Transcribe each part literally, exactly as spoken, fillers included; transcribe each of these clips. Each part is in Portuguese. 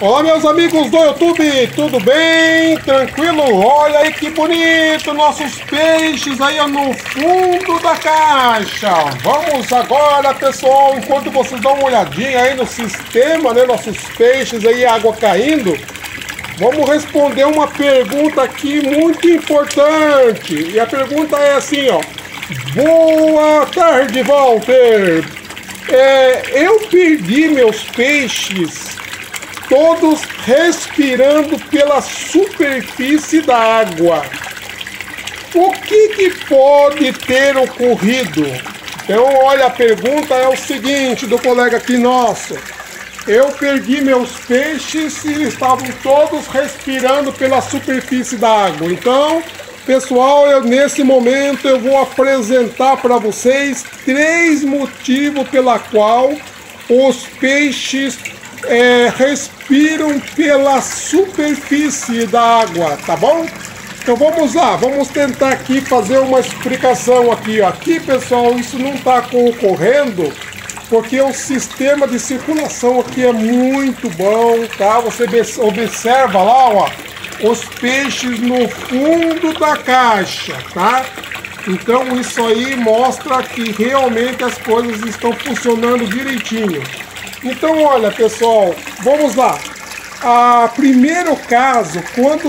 Olá, meus amigos do YouTube, tudo bem? Tranquilo? Olha aí que bonito, nossos peixes aí no fundo da caixa. Vamos agora, pessoal, enquanto vocês dão uma olhadinha aí no sistema, né, nossos peixes aí, água caindo, vamos responder uma pergunta aqui muito importante. E a pergunta é assim, ó. Boa tarde, Walter. É, eu perdi meus peixes todos respirando pela superfície da água. O que que pode ter ocorrido? Então, olha, a pergunta é o seguinte do colega aqui nosso. Eu perdi meus peixes e estavam todos respirando pela superfície da água. Então, pessoal, eu, nesse momento eu vou apresentar para vocês três motivos pela qual os peixes É, respiram pela superfície da água, tá bom? Então vamos lá, vamos tentar aqui fazer uma explicação aqui, ó. Aqui, pessoal, isso não está ocorrendo porque o sistema de circulação aqui é muito bom, tá? Você observa lá, ó, os peixes no fundo da caixa, tá? Então isso aí mostra que realmente as coisas estão funcionando direitinho. Então, olha, pessoal, vamos lá. A primeiro caso, quando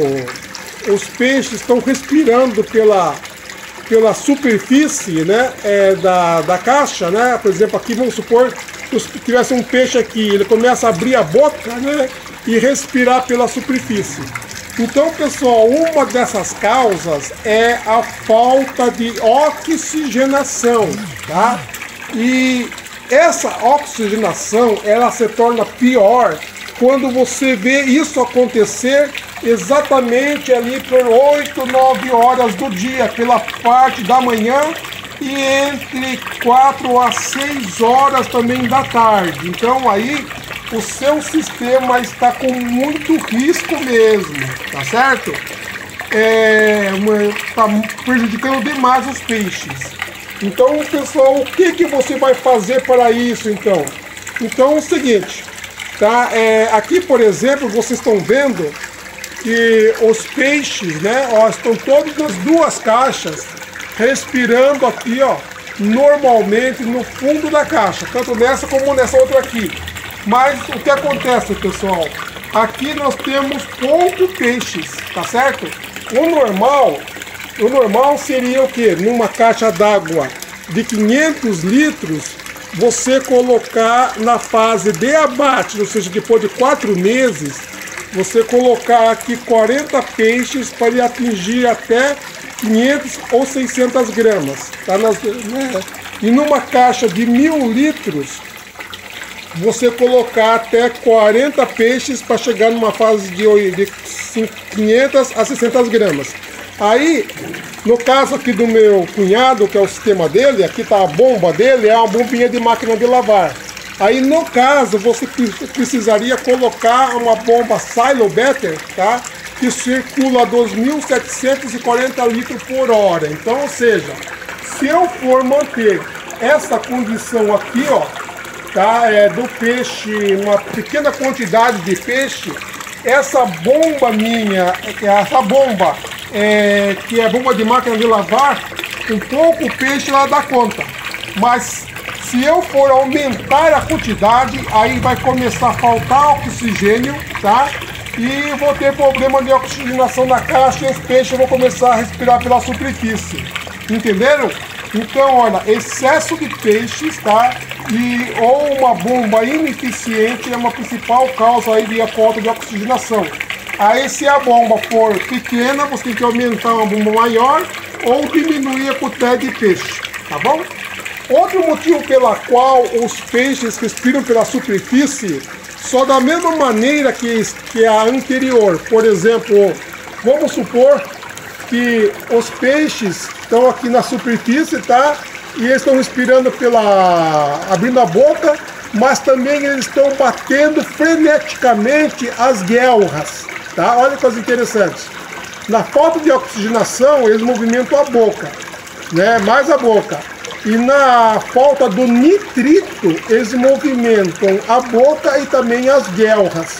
os peixes estão respirando pela, pela superfície, né, é, da, da caixa, né? Por exemplo, aqui vamos supor que tivesse um peixe aqui, ele começa a abrir a boca, né, e respirar pela superfície. Então, pessoal, uma dessas causas é a falta de oxigenação, tá? E essa oxigenação, ela se torna pior quando você vê isso acontecer exatamente ali por oito, nove horas do dia, pela parte da manhã e entre quatro a seis horas também da tarde. Então aí o seu sistema está com muito risco mesmo, tá certo? É, está prejudicando demais os peixes. Então, pessoal, o que que você vai fazer para isso, então? Então, é o seguinte, tá? É, aqui, por exemplo, vocês estão vendo que os peixes, né, ó, estão todos nas duas caixas, respirando aqui, ó, normalmente no fundo da caixa, tanto nessa como nessa outra aqui. Mas o que acontece, pessoal? Aqui nós temos poucos peixes, tá certo? O normal... O normal seria o que? Numa caixa d'água de quinhentos litros, você colocar na fase de abate, ou seja, depois de quatro meses, você colocar aqui quarenta peixes para ele atingir até quinhentos ou seiscentas gramas. Tá? Nas, né? E numa caixa de mil litros, você colocar até quarenta peixes para chegar numa fase de, de quinhentas a seiscentas gramas. Aí, no caso aqui do meu cunhado, que é o sistema dele, aqui tá a bomba dele, é uma bombinha de máquina de lavar. Aí, no caso, você precisaria colocar uma bomba Silo Better, tá? Que circula dois mil setecentos e quarenta litros por hora. Então, ou seja, se eu for manter essa condição aqui, ó, tá? É, do peixe, uma pequena quantidade de peixe, essa bomba minha, essa bomba... É, que é bomba de máquina de lavar, um pouco peixe ela dá conta. Mas se eu for aumentar a quantidade, aí vai começar a faltar oxigênio, tá? E vou ter problema de oxigenação na caixa e os peixes vão começar a respirar pela superfície. Entenderam? Então, olha, excesso de peixes, tá? E, ou uma bomba ineficiente é uma principal causa aí de falta de oxigenação. Aí, se a bomba for pequena, você tem que aumentar uma bomba maior ou diminuir a quantidade de peixe, tá bom? Outro motivo pela qual os peixes respiram pela superfície, só da mesma maneira que, que a anterior. Por exemplo, vamos supor que os peixes estão aqui na superfície, tá? E eles estão respirando pela... abrindo a boca, mas também eles estão batendo freneticamente as guelras. Tá? Olha que coisa interessante. Na falta de oxigenação, eles movimentam a boca, né? Mais a boca. E na falta do nitrito, eles movimentam a boca e também as guelras.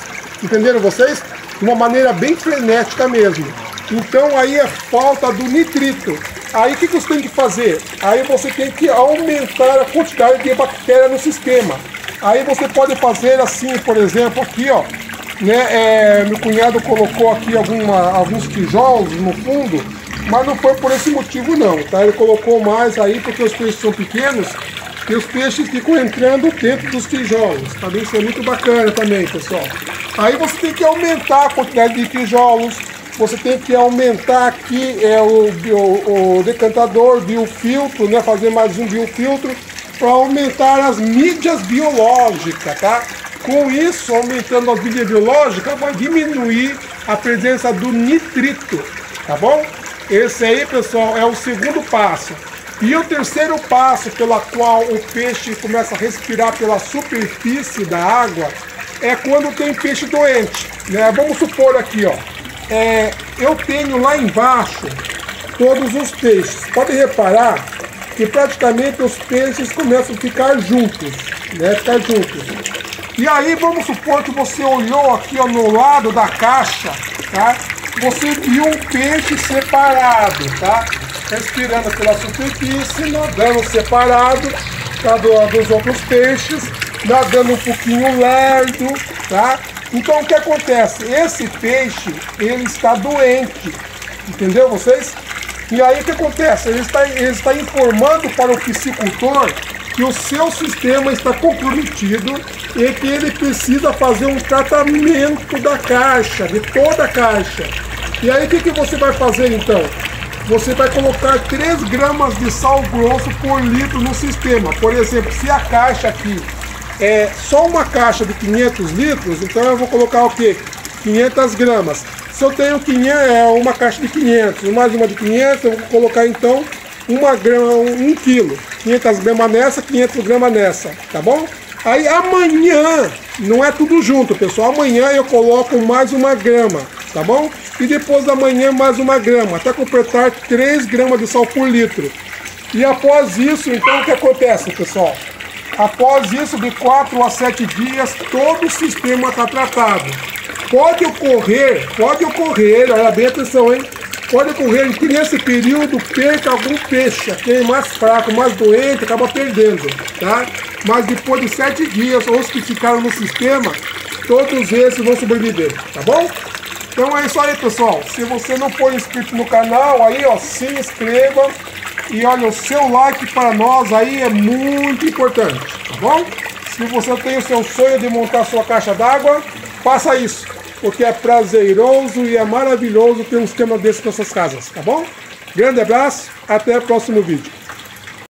Entenderam vocês? De uma maneira bem frenética mesmo. Então aí é falta do nitrito. Aí o que, que você tem que fazer? Aí você tem que aumentar a quantidade de bactéria no sistema. Aí você pode fazer assim, por exemplo, aqui ó, né, é, meu cunhado colocou aqui alguma, alguns tijolos no fundo, mas não foi por esse motivo não, tá? Ele colocou mais aí porque os peixes são pequenos e os peixes ficam entrando dentro dos tijolos. Também isso é muito bacana também, pessoal. Aí você tem que aumentar a quantidade de tijolos, você tem que aumentar aqui é, o, o, o decantador, biofiltro, né? Fazer mais um biofiltro para aumentar as mídias biológicas, tá? Com isso, aumentando as mídias biológicas, vai diminuir a presença do nitrito, tá bom? Esse aí, pessoal, é o segundo passo. E o terceiro passo pela qual o peixe começa a respirar pela superfície da água é quando tem peixe doente, né? Vamos supor aqui, ó, é, eu tenho lá embaixo todos os peixes. Pode reparar que praticamente os peixes começam a ficar juntos, né? Ficar juntos. E aí vamos supor que você olhou aqui ó, no lado da caixa, tá? Você viu um peixe separado, tá? Respirando pela superfície, nadando separado, tá? Do, dos outros peixes, nadando um pouquinho lerdo, tá? Então o que acontece? Esse peixe, ele está doente, entendeu vocês? E aí o que acontece? Ele está, ele está informando para o piscicultor que o seu sistema está comprometido e que ele precisa fazer um tratamento da caixa, de toda a caixa. E aí o que, que você vai fazer então? Você vai colocar três gramas de sal grosso por litro no sistema. Por exemplo, se a caixa aqui é só uma caixa de quinhentos litros, então eu vou colocar o quê? quinhentas gramas. Se eu tenho quinhentos, é uma caixa de quinhentos, mais uma de quinhentos, eu vou colocar então uma grama, um quilo. quinhentas gramas nessa, quinhentas gramas nessa, tá bom? Aí amanhã, não é tudo junto, pessoal. Amanhã eu coloco mais uma grama, tá bom? E depois da manhã mais uma grama, até completar três gramas de sal por litro. E após isso, então o que acontece, pessoal? Após isso, de quatro a sete dias, todo o sistema está tratado. Pode ocorrer, pode ocorrer, olha bem atenção, hein? Pode ocorrer que nesse período perca algum peixe, aquele mais fraco, mais doente, acaba perdendo, tá? Mas depois de sete dias, os que ficaram no sistema, todos esses vão sobreviver, tá bom? Então é isso aí, pessoal. Se você não for inscrito no canal, aí ó, se inscreva. E olha, o seu like para nós aí é muito importante, tá bom? Se você tem o seu sonho de montar sua caixa d'água, faça isso, porque é prazeroso e é maravilhoso ter um sistema desse nas suas casas, tá bom? Grande abraço, até o próximo vídeo.